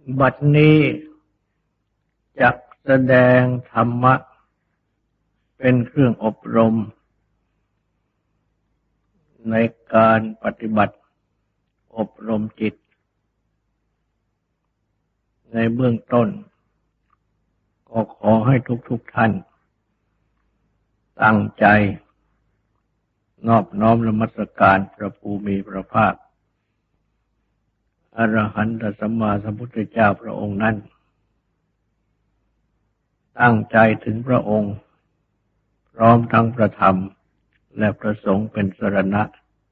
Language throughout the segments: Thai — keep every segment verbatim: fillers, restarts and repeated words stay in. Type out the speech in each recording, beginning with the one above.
บัดนี้จักแสดงธรรมะเป็นเครื่องอบรมในการปฏิบัติอบรมจิตในเบื้องต้นก็ขอให้ทุกๆท่านตั้งใจนอบน้อมนมัสการพระภูมิพระภาคอรหันตสัมมาสัมพุทธเจ้าพระองค์นั้นตั้งใจถึงพระองค์พร้อมทั้งพระธรรมและพระสงฆ์เป็นสรณะ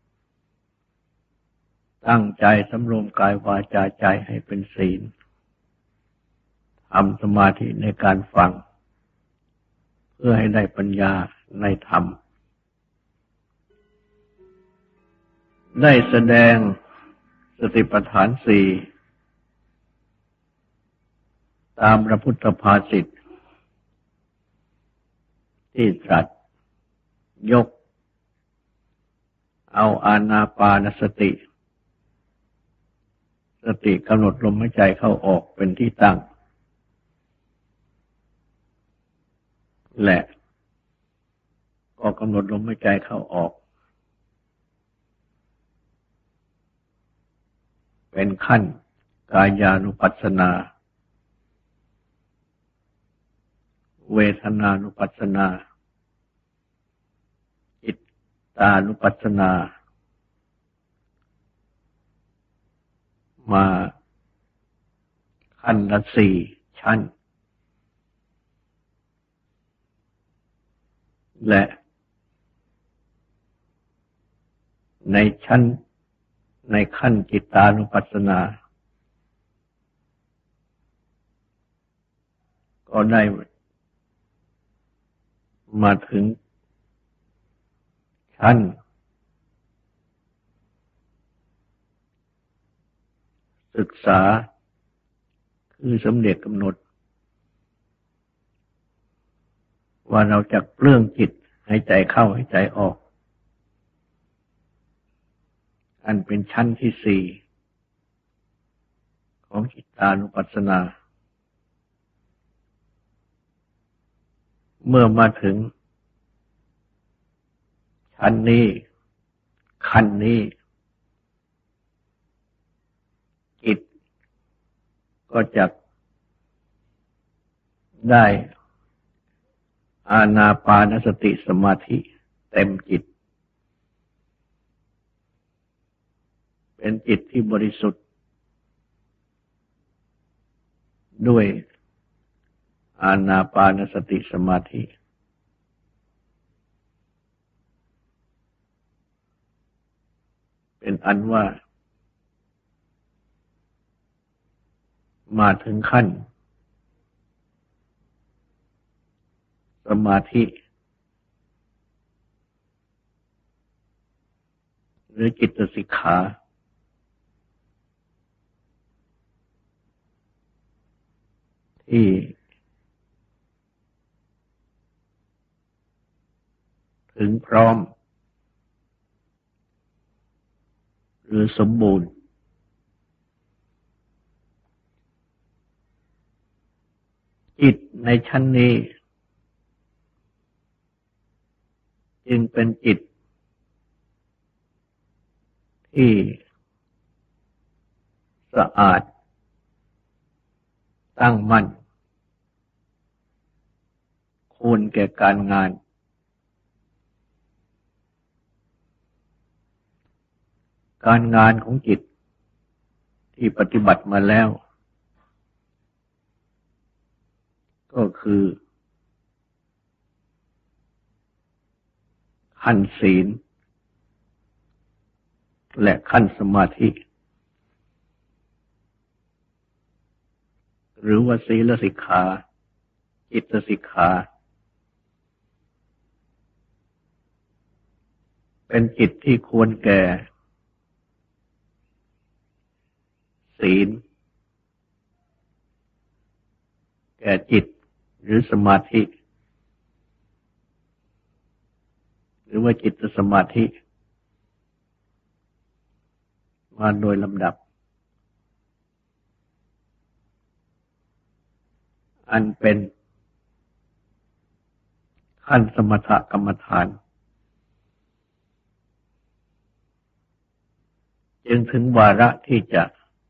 ตั้งใจสำรวมกายวาจาใจให้เป็นศีลทำสมาธิในการฟังเพื่อให้ได้ปัญญาในธรรมได้แสดงสติปัฏฐานสี่ตามพระพุทธภาษิตที่ตรัสยกเอาอานาปานสติสติกำหนดลมหายใจเข้าออกเป็นที่ตั้งและก็กำหนดลมหายใจเข้าออกเป็นขั้นกายานุปัสสนาเวทนานุปัสสนาจิตตานุปัสสนามาขั้นละสี่ชั้นและในชั้นในขั้นจิตตานุปัสสนาก็ได้มาถึงชั้นศึกษาคือสำเร็จกำหนดว่าเราจะเปลื้องจิตให้ใจเข้าให้ใจออกอันเป็นชั้นที่สี่ของจิตตานุปัสสนาเมื่อมาถึงชั้นนี้ขั้นนี้จิตก็จะได้อานาปานสติสมาธิเต็มจิตเป็นจิตที่บริสุทธิ์ด้วยอานาปานสติสมาธิเป็นอันว่ามาถึงขั้นสมาธิหรือจิตสิกขาที่ถึงพร้อมหรือสมบูรณ์จิตในชั้นนี้จึงเป็นจิตที่สะอาดตั้งมั่นควรแก่การงานการงานของจิตที่ปฏิบัติมาแล้วก็คือขั้นศีลและขั้นสมาธิหรือว่าศีลสิกขาจิตสิกขาเป็นจิตที่ควรแก่ศีลแก่จิตหรือสมาธิหรือว่าจิตสมาธิมาโดยลำดับอันเป็นขั้นสมถกรรมฐานจึงถึงวาระที่จะ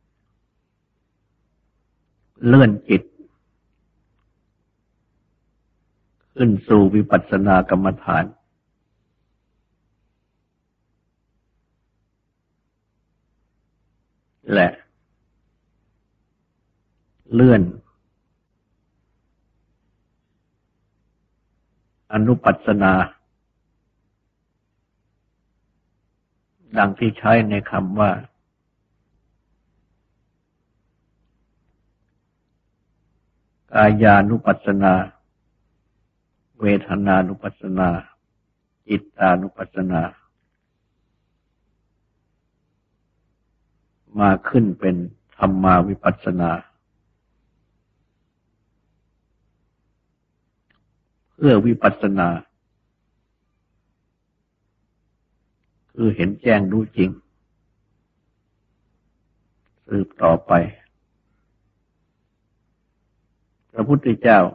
เลื่อนจิตขึ้นสู่วิปัสสนากรรมฐานและเลื่อนอนุปัสสนาดังที่ใช้ในคำว่ากายานุปัสสนาเวทนานุปัสสนาจิตตานุปัสสนามาขึ้นเป็นธรรมาวิปัสสนาเพื่อวิปัสสนาคือเห็นแจ้งรู้จริงสืบต่อไปพระพุทธเจ้า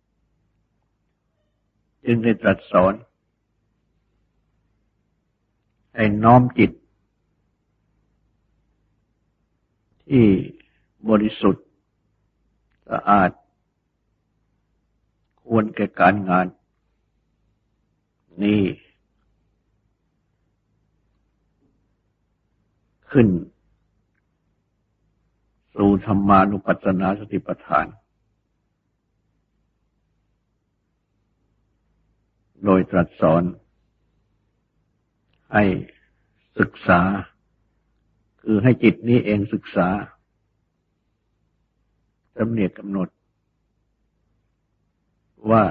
จึงได้ตรัสสอนให้น้อมจิตที่บริสุทธิ์สะอาดควรแก่การงานนี้ขึ้นสู่ธรรมานุปัสสนาสติปัฏฐานโดยตรัสสอนให้ศึกษาคือให้จิตนี้เองศึกษาสำเนียกกำหนดว่า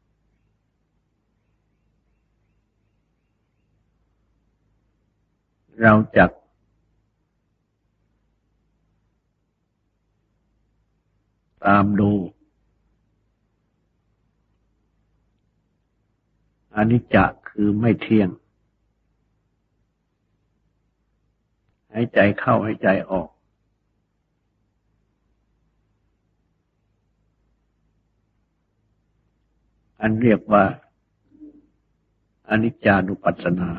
เราจักตามดูอนิจจ์คือไม่เที่ยงหายใจเข้าหายใจออกอันเรียกว่าอนิจจานุปัสสนา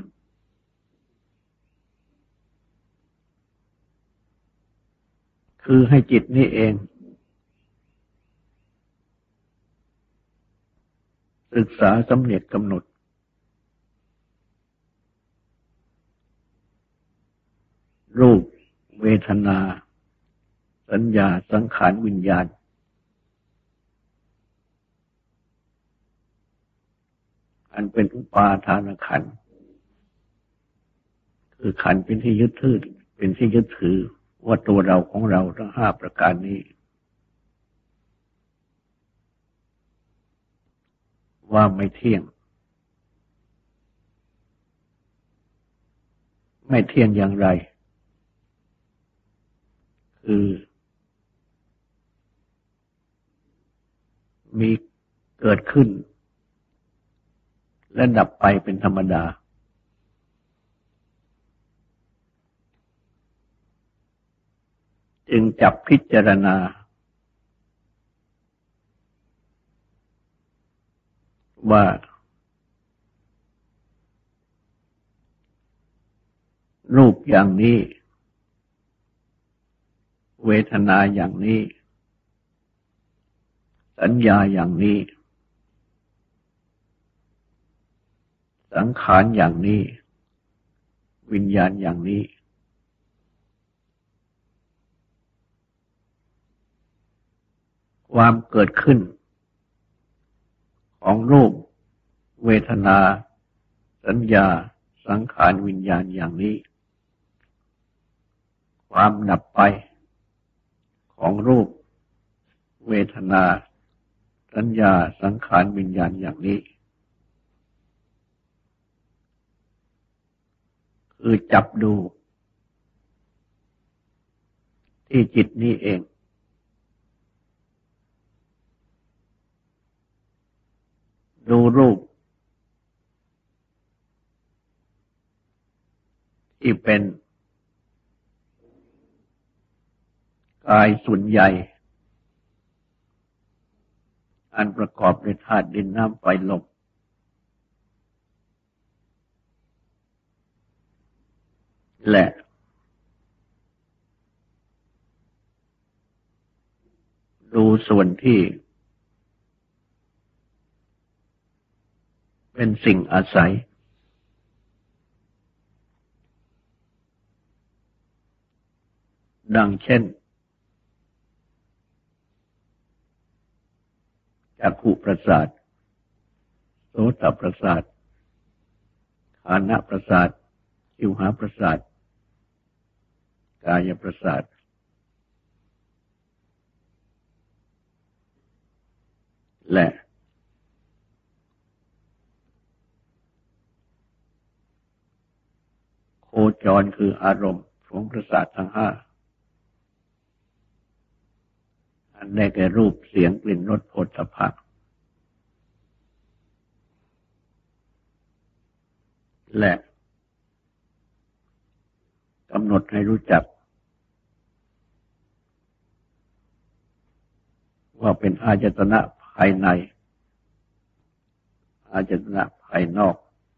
คือให้จิตนี้เองศึกษาสำเนียกกำหนดรูปเวทนาสัญญาสังขารวิญญาณอันเป็นอุปาทานขันธ์คือขันธ์เป็นที่ยึดถือเป็นที่ยึดถือว่าตัวเราของเราทั้งห้าประการนี้ว่าไม่เที่ยงไม่เที่ยงอย่างไรคือมีเกิดขึ้นและดับไปเป็นธรรมดาจึงจับพิจารณาว่ารูปอย่างนี้เวทนาอย่างนี้สัญญาอย่างนี้สังขารอย่างนี้วิญญาณอย่างนี้ความเกิดขึ้นของรูปเวทนาสัญญาสังขารวิญญาณอย่างนี้ความดับไปของรูปเวทนาสัญญาสังขารวิญญาณอย่างนี้คือจับดูที่จิตนี้เองดูรูปที่เป็นกายส่วนใหญ่อันประกอบด้วยธาตุดินน้ำไฟลมและดูส่วนที่เป็นสิ่งอาศัยดังเช่นจักขุประสาทโสตประสาทฆานะประสาทชิวหประสาทกายประสาทและโคจรคืออารมณ์ของประสาททั้งห้าอันได้แก่รูปเสียงกลิ่นรสโผฏฐัพพะและกำหนดให้รู้จักว่าเป็นอายตนะภายในอายตนะภายนอก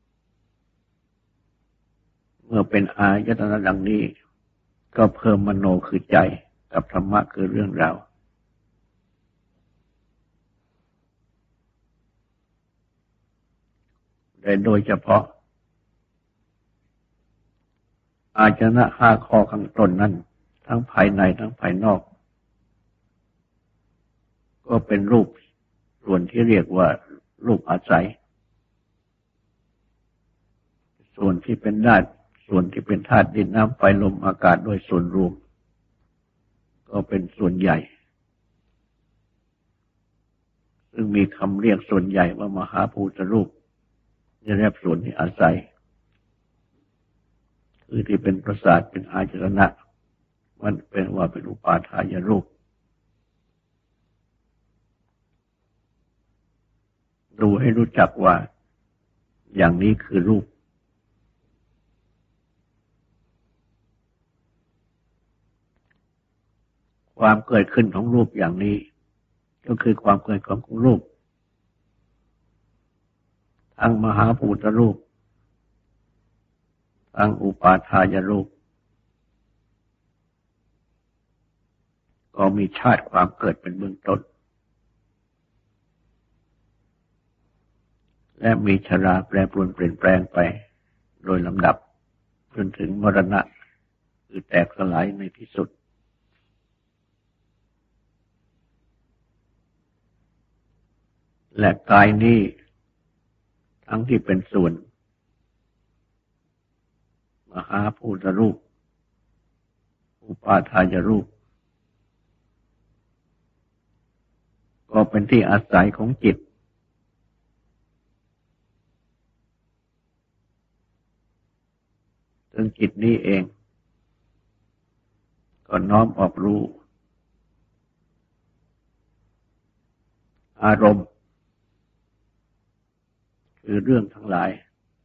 เมื่อเป็นอายตนะดังนี้ก็เพิ่มมโนคือใจกับธรรมะคือเรื่องราวโดยเฉพาะอายตนะห้าข้อข้างต้นนั้นทั้งภายในทั้งภายนอกก็เป็นรูปส่วนที่เรียกว่ารูปอาศัยส่วนที่เป็นธาตุส่วนที่เป็นธาตุดินน้ำไฟลมอากาศโดยส่วนรวมก็เป็นส่วนใหญ่ซึ่งมีคำเรียกส่วนใหญ่ว่ามหาภูตรูปจะเรียกส่วนที่อาศัยคือที่เป็นประสาทเป็นอายตนะมันเป็นว่าเป็นอุปาทายรูปดูให้รู้จักว่าอย่างนี้คือรูปความเกิดขึ้นของรูปอย่างนี้ก็คือความเกิดของรูปทั้งมหาภูตรูปทั้งอุปาทายรูปก็มีชาติความเกิดเป็นเบื้องต้นและมีชราแปรปรวนเปลี่ยนแปลงไปโดยลำดับจนถึงมรณะคือแตกสลายในที่สุดและกายนี้ทั้งที่เป็นส่วนมหาภูตรูปอุปาทายรูปก็เป็นที่อาศัยของจิตซึ่งจิตนี้เองก็น้อมออกรู้อารมณ์คือเรื่องทั้งหลาย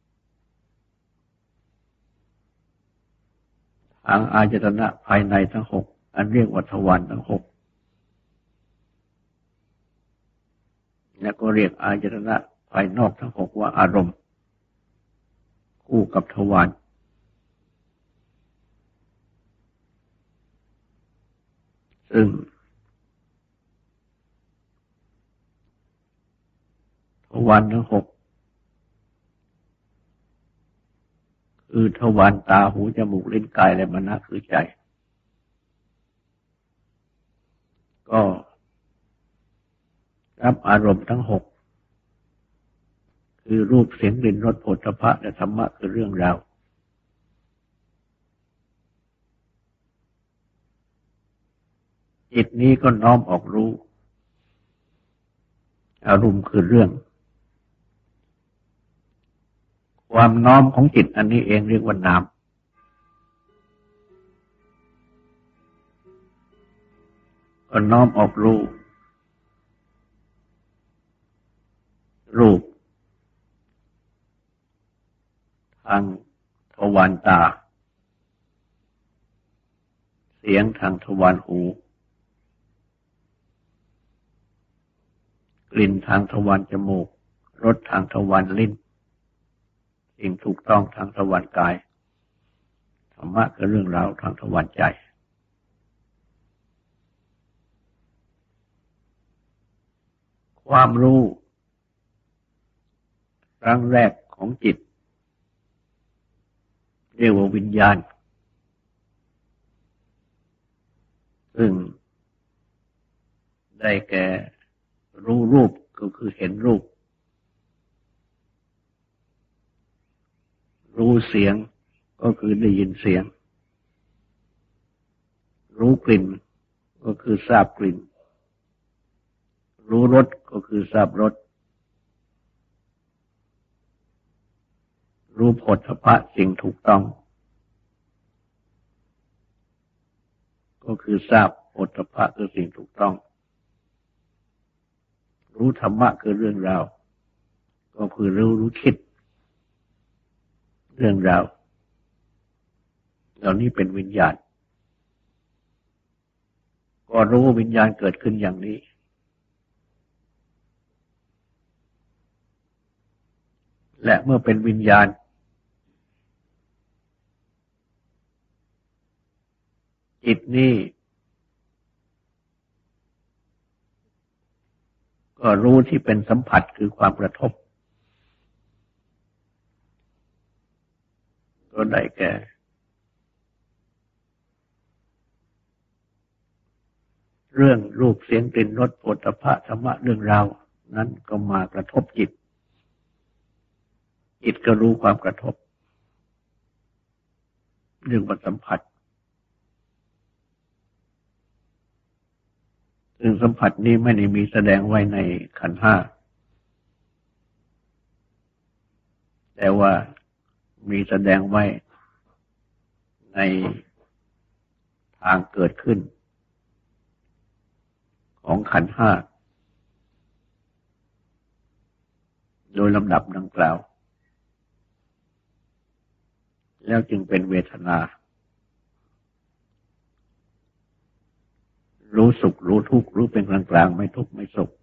ทางอายตนะภายในทั้งหกอันเรียกว่าทวารทั้งหกและก็เรียกอายตนะภายนอกทั้งหกว่าอารมณ์คู่กับทวารซึ่งทวารทั้งหกคือทวารตาหูจมูกลิ้นกายและมนคือใจก็รับอารมณ์ทั้งหกคือรูปเสียงกลิ่นรสโผฏฐัพพะและธรรมะคือเรื่องราวจิตนี้ก็น้อมออกรู้อารมณ์คือเรื่องความน้อมของจิตอันนี้เองเรียกว่านามก็น้อมออกรู้รูปทางทวารตาเสียงทางทวารหูกลิ่นทางทวารจมูกรสทางทวารลิ้นสิ่งถูกต้องทางทวารกายธรรมะคือเรื่องราวทางทวารใจความรู้ครั้งแรกของจิตเรียกว่าวิญญาณซึ่งได้แก่รู้รูปก็คือเห็นรูปรู้เสียงก็คือได้ยินเสียงรู้กลิ่นก็คือทราบกลิ่นรู้รสก็คือทราบรสรู้โผฏฐัพพะสิ่งถูกต้องก็คือทราบโผฏฐัพพะคือสิ่งถูกต้องรู้ธรรมะคือเรื่องราวก็คือรู้รู้คิดเรื่องราวเหล่านี้เป็นวิญญาณก็รู้วิญญาณเกิดขึ้นอย่างนี้และเมื่อเป็นวิญญาณจิตนี้ก็รู้ที่เป็นสัมผัสคือความกระทบก็ได้แก่เรื่องรูปเสียงกลิ่นรสโผฏฐัพพะธรรมะเรื่องราวนั้นก็มากระทบจิตจิตก็รู้ความกระทบเรื่องสัมผัสซึ่งสัมผัสนี้ไม่ได้มีแสดงไว้ในขันธ์ห้าแต่ว่ามีแสดงไว้ในทางเกิดขึ้นของขันธ์ห้าโดยลำดับดังกล่าวแล้วจึงเป็นเวทนารู้สุขรู้ทุกข์รู้เป็นกลางกลางไม่ทุกข์ไม่สุข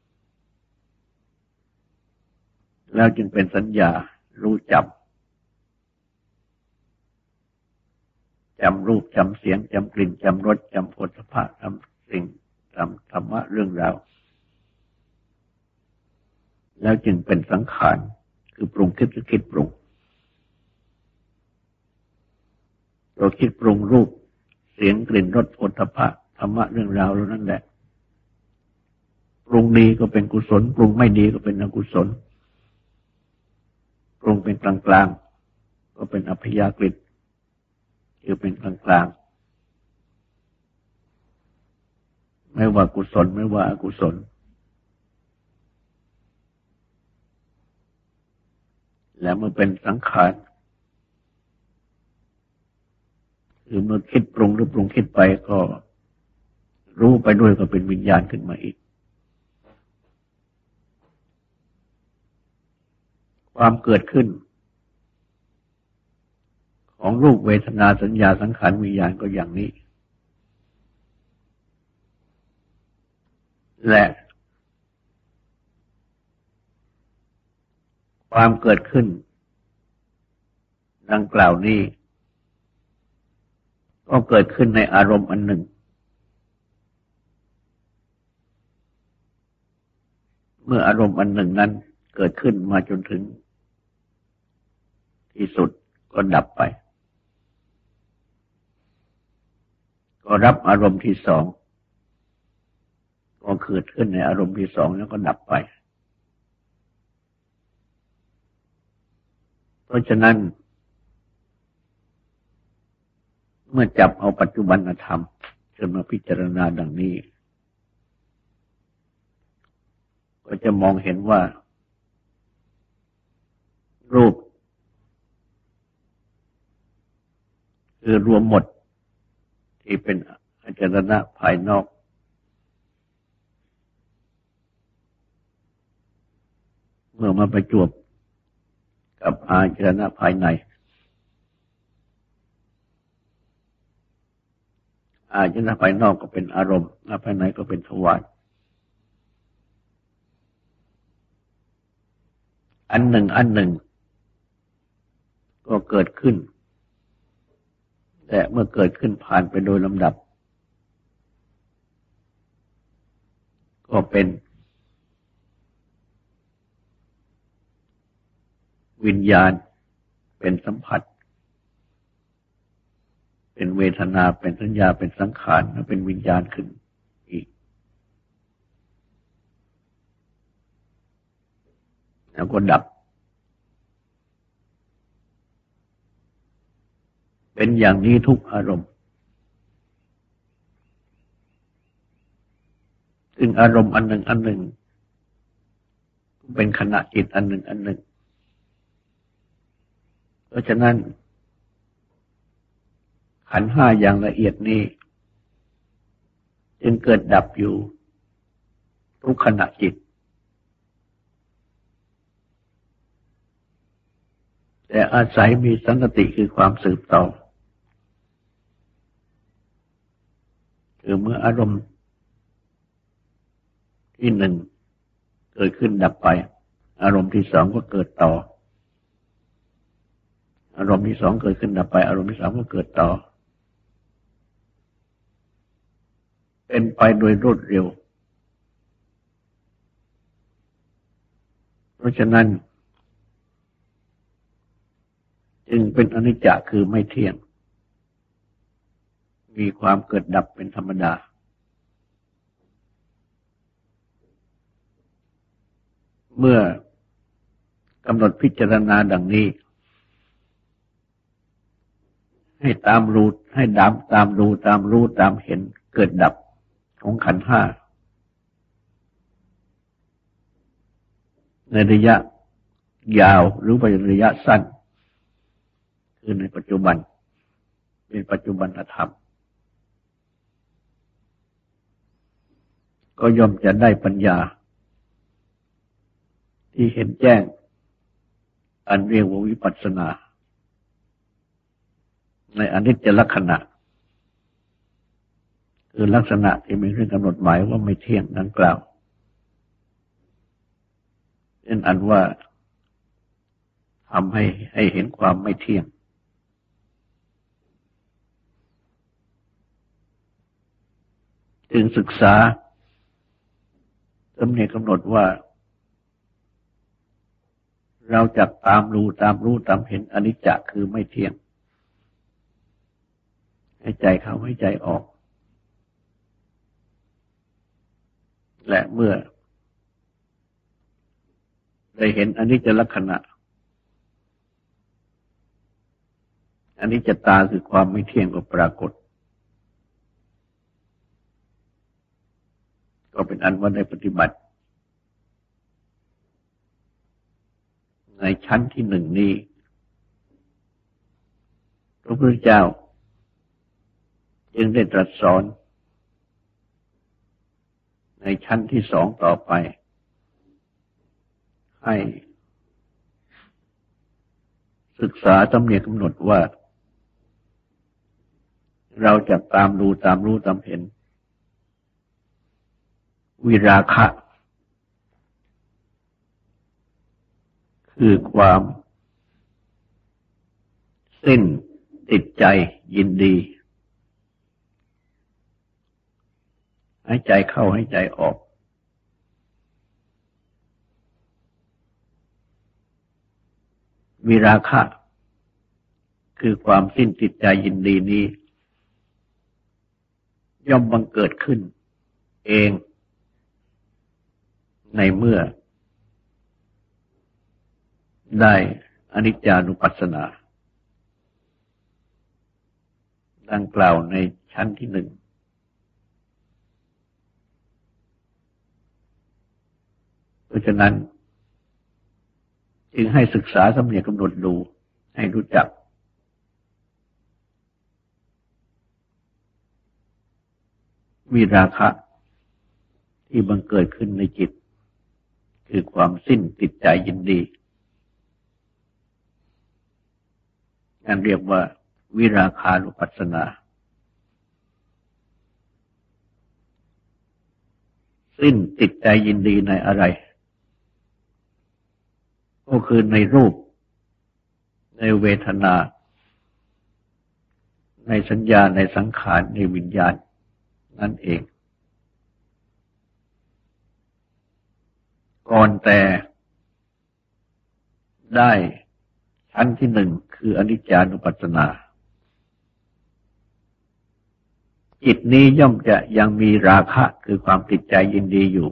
แล้วจึงเป็นสัญญารู้จำจำรูปจำเสียงจำกลิ่นจำรสจำโผฏฐัพพะจำสิ่งจำธรรมะเรื่องราวแล้วจึงเป็นสังขารคือปรุงคิดคือคิดปรุงเราคิดปรุงรูปเสียงกลิ่นรสโผฏฐัพพะธรรมะเรื่องราวแล้วนั่นแหละปรุงดีก็เป็นกุศลปรุงไม่ดีก็เป็นอกุศลปรุงเป็นกลางกลางก็เป็นอัพยากฤิคือเป็นกลางกลางไม่ว่ากุศลไม่ว่าอกุศลแล้วเมื่อเป็นสังขารคือเมื่อคิดปรุงหรือปรุงคิดไปก็รู้ไปด้วยก็เป็นวิญญาณขึ้นมาอีกความเกิดขึ้นของรูปเวทนาสัญญาสังขารวิญญาณก็อย่างนี้และความเกิดขึ้นดังกล่าวนี้ก็เกิดขึ้นในอารมณ์อันหนึ่งเมื่ออารมณ์อันหนึ่งนั้นเกิดขึ้นมาจนถึงที่สุดก็ดับไปก็รับอารมณ์ที่สองก็เกิดขึ้นในอารมณ์ที่สองแล้วก็ดับไปเพราะฉะนั้นเมื่อจับเอาปัจจุบันธรรมจนมาพิจารณาดังนี้ก็จะมองเห็นว่ารูปคือรวมหมดที่เป็นอายตนะภายนอกเมื่อมาประจวบกับอายตนะภายในอายตนะภายนอกก็เป็นอารมณ์ภายในก็เป็นทวารอันหนึ่งอันหนึ่งก็เกิดขึ้นแต่เมื่อเกิดขึ้นผ่านไปโดยลำดับก็เป็นวิญญาณเป็นสัมผัสเป็นเวทนาเป็นสัญญาเป็นสังขารและเป็นวิญญาณขึ้นอีกแล้วก็ดับเป็นอย่างนี้ทุกอารมณ์ซึ่งอารมณ์อันหนึ่งอันหนึ่งเป็นขณะจิตอันหนึ่งอันหนึ่งเพราะฉะนั้นขันธ์ห้าอย่างละเอียดนี้จึงเกิดดับอยู่ทุกขณะจิตแต่อาศัยมีสันติคือความสืบต่อคือเมื่ออารมณ์ที่หนึ่งเกิดขึ้นดับไปอารมณ์ที่สองก็เกิดต่ออารมณ์ที่สองเกิดขึ้นดับไปอารมณ์ที่สามก็เกิดต่อเป็นไปโดยรวดเร็วเพราะฉะนั้นจึงเป็นอนิจจ์คือไม่เที่ยงมีความเกิดดับเป็นธรรมดาเมื่อกำหนดพิจารณาดังนี้ให้ตามรู้ให้ดามตามดูตามรู้ตามเห็นเกิดดับของขันธ์ห้าในระยะยาวหรือในระยะสั้นคือในปัจจุบันเป็นปัจจุบันธรรมก็ย่อมจะได้ปัญญาที่เห็นแจ้งอันเรียกว่าวิปัสสนาในอนิจจลักษณะคือลักษณะที่มีเครื่องกำหนดหมายว่าไม่เที่ยงดังกล่าวเป็นอันว่าทำให้ให้เห็นความไม่เที่ยงจึงศึกษาสำเนียกกำหนดว่าเราจะตามรู้ตามรู้ตามเห็นอนิจจ์คือไม่เที่ยงให้ใจเข้าให้ใจออกและเมื่อได้เห็นอนิจจลักษณะอนิจจตาคือความไม่เที่ยงก็ปรากฏก็เป็นอันว่าได้ปฏิบัติในชั้นที่หนึ่งนี้พระพุทธเจ้าจึงได้ตรัสสอนในชั้นที่สองต่อไปให้ศึกษาตำเนียกกำหนดว่าเราจะตามดูตามรู้ตามเห็นวิราคะคือความสิ้นติดใจยินดีให้ใจเข้าให้ใจออกวิราคะคือความสิ้นติดใจยินดีนี้ย่อมบังเกิดขึ้นเองในเมื่อได้อนิจจานุปัสสนาดังกล่าวในชั้นที่หนึ่งเพราะฉะนั้นจึงให้ศึกษาสำเนียกกำหนดดูให้รู้จักวิราคะที่บังเกิดขึ้นในจิตคือความสิ้นติดใจยินดีนั่นเรียกว่าวิราคานุปัสสนาสิ้นติดใจยินดีในอะไรก็คือในรูปในเวทนาในสัญญาในสังขารในวิญญาณนั่นเองก่อนแต่ได้ชั้นที่หนึ่งคืออนิจจานุปัสสนาจิตนี้ย่อมจะยังมีราคะคือความติดใจยินดีอยู่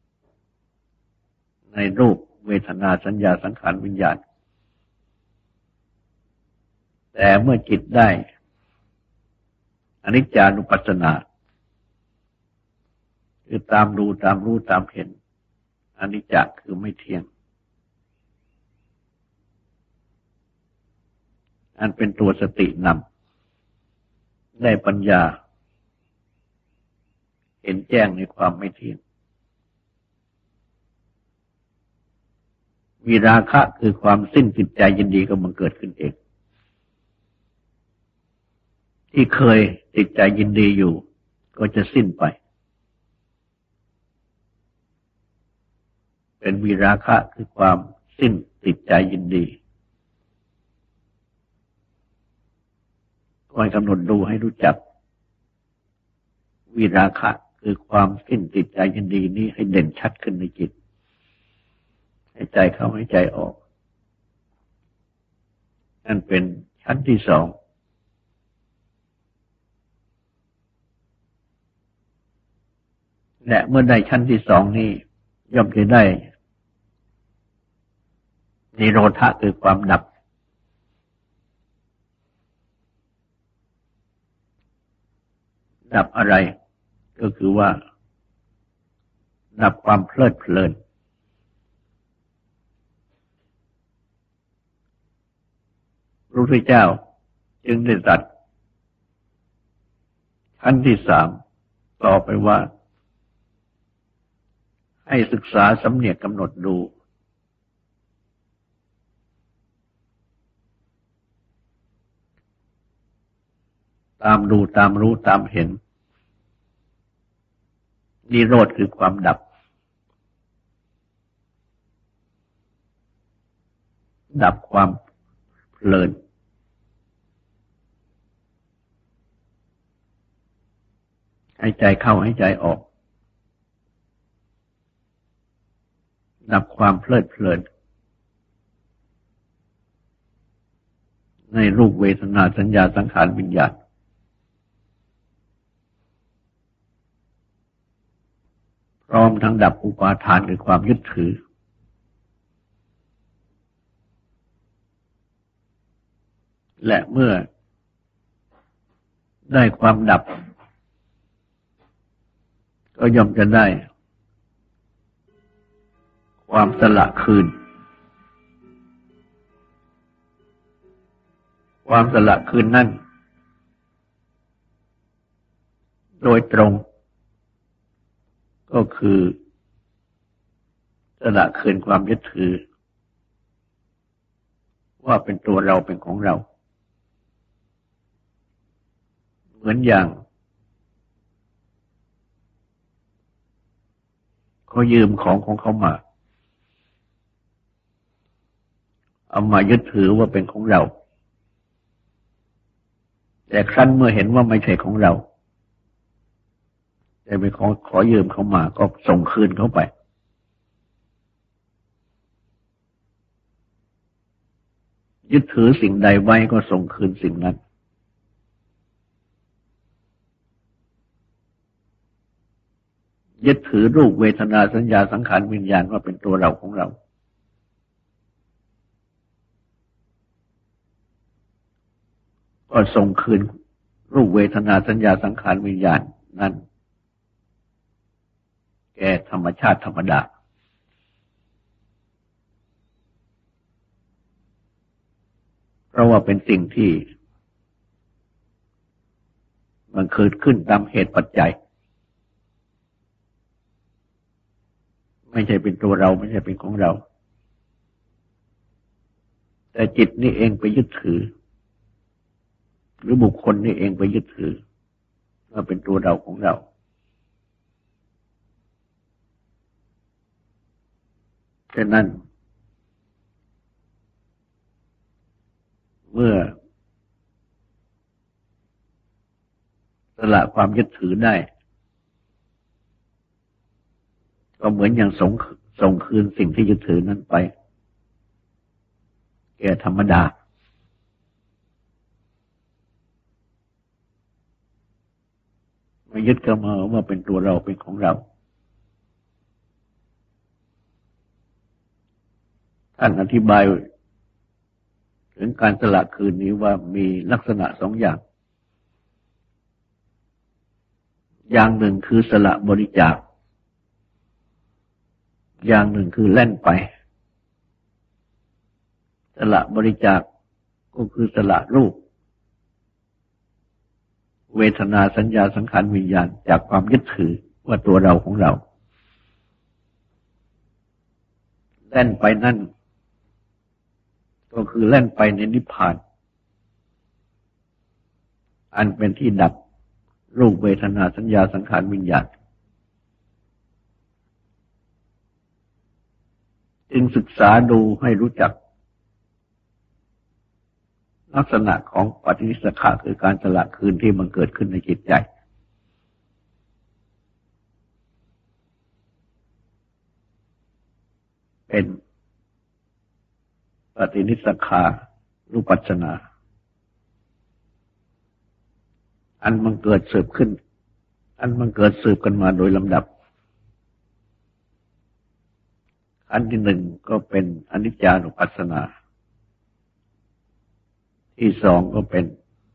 ในรูปเวทนาสัญญาสังขารวิญญาณแต่เมื่อจิตได้อนิจจานุปัสสนาคือตามดูตามรู้ตามเห็นอนิจจคือไม่เที่ยงอันเป็นตัวสตินำได้ปัญญาเห็นแจ้งในความไม่เที่ยงวิราคะคือความสิ้นติดใจยินดีก็มันเกิดขึ้นเองที่เคยติดใจยินดีอยู่ก็จะสิ้นไปเป็นวิราคะคือความสิ้นติดใจยินดีคอยกำหนดดูให้รู้จักวิราคะคือความสิ้นติดใจยินดีนี้ให้เด่นชัดขึ้นในจิตให้ใจเข้าให้ใจออกนั่นเป็นชั้นที่สองและเมื่อได้ชั้นที่สองนี้ย่อมจะได้นิโรธะคือความดับดับอะไรก็คือว่าดับความเพลิดเพลินพระพุทธเจ้าจึงได้ตรัสขั้นที่สามต่อไปว่าให้ศึกษาสำเนียกกำหนดดูตามดูตามรู้ตามเห็นนิโรธคือความดับดับความเพลินให้ใจเข้าให้ใจออกดับความเพลิดเพลินในรูปเวทนาสัญญาสังขารวิญญาณพร้อมทั้งดับอุปาทานคือความยึดถือและเมื่อได้ความดับก็ย่อมจะได้ความสละคืนความสละคืนนั่นโดยตรงก็คือสละคืนความยึดถือว่าเป็นตัวเราเป็นของเราเหมือนอย่างเขายืมของของเขามาเอามายึดถือว่าเป็นของเราแต่ครั้นเมื่อเห็นว่าไม่ใช่ของเราแต่ไปขอขอยืมเขามาก็ส่งคืนเขาไปยึดถือสิ่งใดไว้ก็ส่งคืนสิ่งนั้นยึดถือรูปเวทนาสัญญาสังขารวิญญาณว่าเป็นตัวเราของเราก็ส่งคืนรูปเวทนาสัญญาสังขารวิญญาณนั้นแก่ธรรมชาติธรรมดาเพราะว่าเป็นสิ่งที่มันเกิดขึ้นตามเหตุปัจจัยไม่ใช่เป็นตัวเราไม่ใช่เป็นของเราแต่จิตนี่เองไปยึดถือหรือบุคคลนี่เองไปยึดถือว่าเป็นตัวเราของเราฉะนั้นเมื่อสละความยึดถือได้ก็เหมือนอย่างส่งส่งคืนสิ่งที่ยึดถือนั้นไปแก่ธรรมดาไม่ยึดเข้ามาว่าเป็นตัวเราเป็นของเราท่านอธิบายถึงการสละคืนนี้ว่ามีลักษณะสองอย่างอย่างหนึ่งคือสละบริจาคอย่างหนึ่งคือแล่นไปสละบริจาคก็คือสละรูปเวทนาสัญญาสังขารวิญญาณจากความยึดถือว่าตัวเราของเราแล่นไปนั่นก็คือแล่นไปในนิพพานอันเป็นที่ดับรูปเวทนาสัญญาสังขารวิญญาณจึงศึกษาดูให้รู้จักลักษณะของปฏินิสสขะคือการสละคืนที่มันเกิดขึ้นในจิตใจเป็นปฏินิสสขะรูปัสสนาอันมันเกิดสืบขึ้นอันมันเกิดสืบกันมาโดยลำดับอันที่หนึ่งก็เป็นอนิจจานุปัสสนาที่สองก็เป็น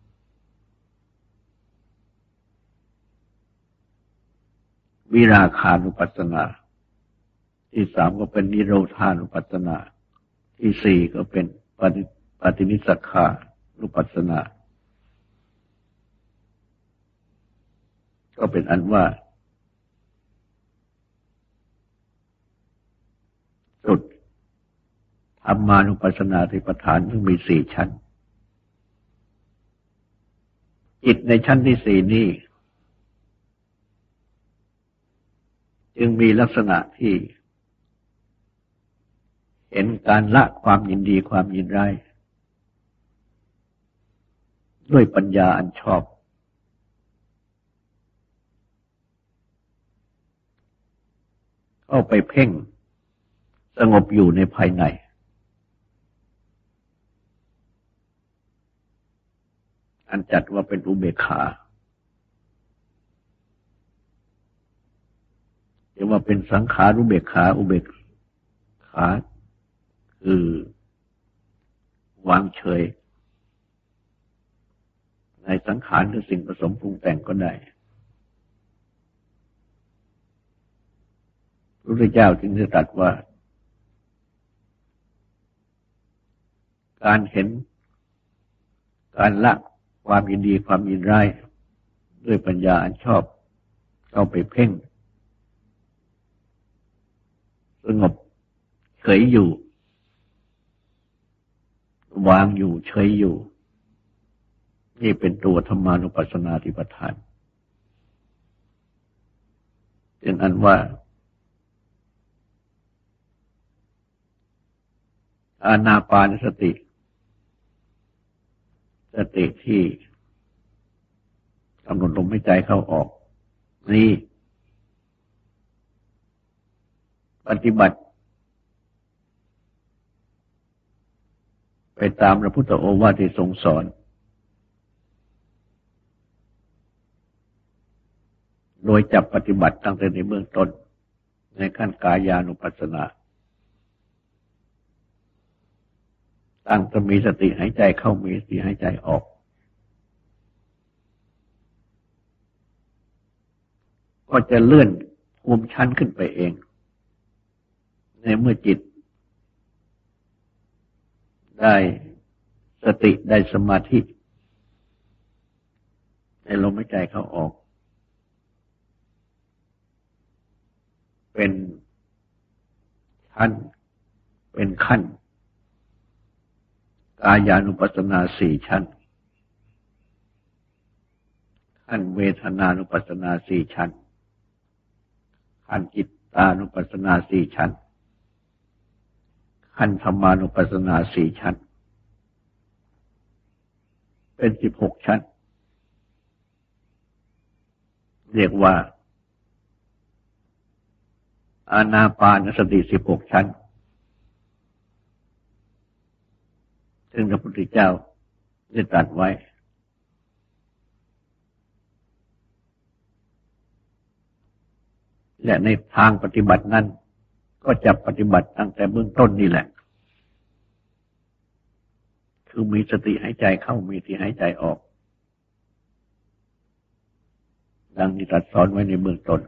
วิราคานุปัสสนาที่สามก็เป็นนิโรธานุปัสสนาที่สี่ก็เป็นปฏิปฏินิสสขานุปัสสนาก็เป็นอันว่าสุดธรรมานุปัสสนาธิปทานซึ่งมีสี่ชั้นจิตในชั้นที่สี่นี้จึงมีลักษณะที่เห็นการละความยินดีความยินร้ายด้วยปัญญาอันชอบเข้าไปเพ่งสงบอยู่ในภายในอันจัดว่าเป็นอุเบกขาเรียกว่าเป็นสังขารุเบกขาอุเบกขาคือวางเฉยในสังขารคือสิ่งผสมปรุงแต่งก็ได้พระพุทธเจ้าจึงได้ตรัสว่าการเห็นการละความยินดีความยินร้ายด้วยปัญญาอันชอบเข้าไปเพ่งสงบเฉยอยู่วางอยู่เฉยอยู่นี่เป็นตัวธรรมานุปัสสนาธิปทานเป็นอันว่าอานาปานสติสติที่กำหนดลมหายใจเข้าออกนี่ปฏิบัติไปตามพระพุทธโอวาทที่ทรงสอนโดยจับปฏิบัติตั้งแต่ในเบื้องต้นในขั้นกายานุปัสสนาตั้งแต่มีสติหายใจเข้ามีสติหายใจออกก็จะเลื่อนภูมิชั้นขึ้นไปเองในเมื่อจิตได้สติได้สมาธิในลมหายใจเข้าออกเป็นชั้นเป็นขั้นกายานุปัสสนาสี่ชั้นขั้นเวทนานุปัสสนาสี่ชั้นขั้นจิตตานุปัสสนาสี่ชั้นขั้นธรรมานุปัสสนาสี่ชั้นเป็นสิบหกชั้นเรียกว่าอานาปานสติสิบหกชั้นซึ่งพระพุทธเจ้าได้ตรัสไว้และในทางปฏิบัตินั้นก็จะปฏิบัติตั้งแต่เบื้องต้นนี่แหละคือมีสติหายใจเข้ามีสติหายใจออกดังที่ตรัสสอนไว้ในเบื้องต้น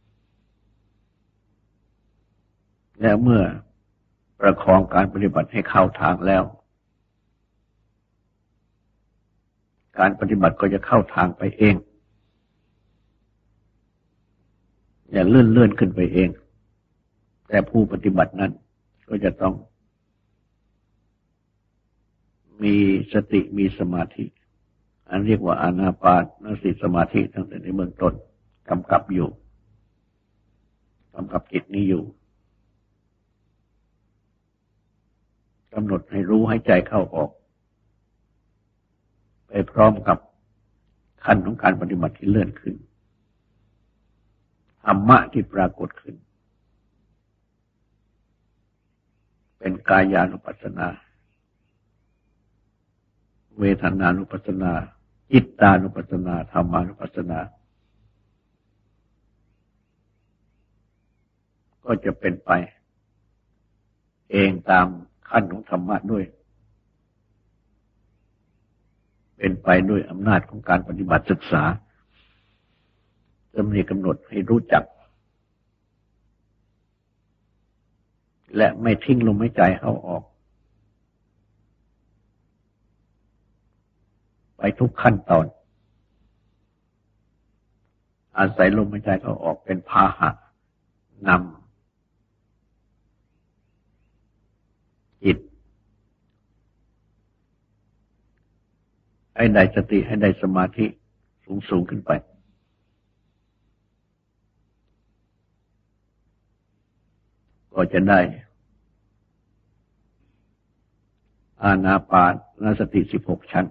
และเมื่อประคองการปฏิบัติให้เข้าทางแล้วการปฏิบัติก็จะเข้าทางไปเองอย่าเลื่อนเลื่อนขึ้นไปเองแต่ผู้ปฏิบัตินั้นก็จะต้องมีสติมีสมาธิอันเรียกว่าอานาปานสติสมาธิตั้งแต่ในเบื้องต้นกำกับอยู่กำกับจิตนี้อยู่กำหนดให้รู้ให้ใจเข้าออกไปพร้อมกับขั้นของการปฏิบัติที่เลื่อนขึ้นธรรมะที่ปรากฏขึ้นเป็นกายานุปัสสนาเวทนานุปัสสนาจิตตานุปัสสนาธรรมานุปัสสนาก็จะเป็นไปเองตามขั้นของธรรมะด้วยเป็นไปด้วยอำนาจของการปฏิบัติศึกษาจะมีกำหนดให้รู้จักและไม่ทิ้งลมหายใจเข้าออกไปทุกขั้นตอนอาศัยลมหายใจเข้าออกเป็นพาหะนำจิตให้ได้สติให้ได้สมาธิสูงสูงขึ้นไปก็จะได้อานาปานสติสิบหกชั้น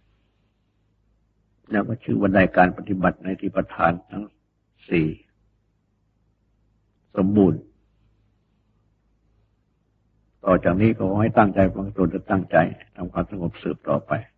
แล้วก็ชื่อว่าได้การปฏิบัติในที่ประธานทั้งสี่สมบูรณ์ต่อจากนี้ก็ขอให้ตั้งใจฟังตนและตั้งใจทำความสงบสืบต่อไป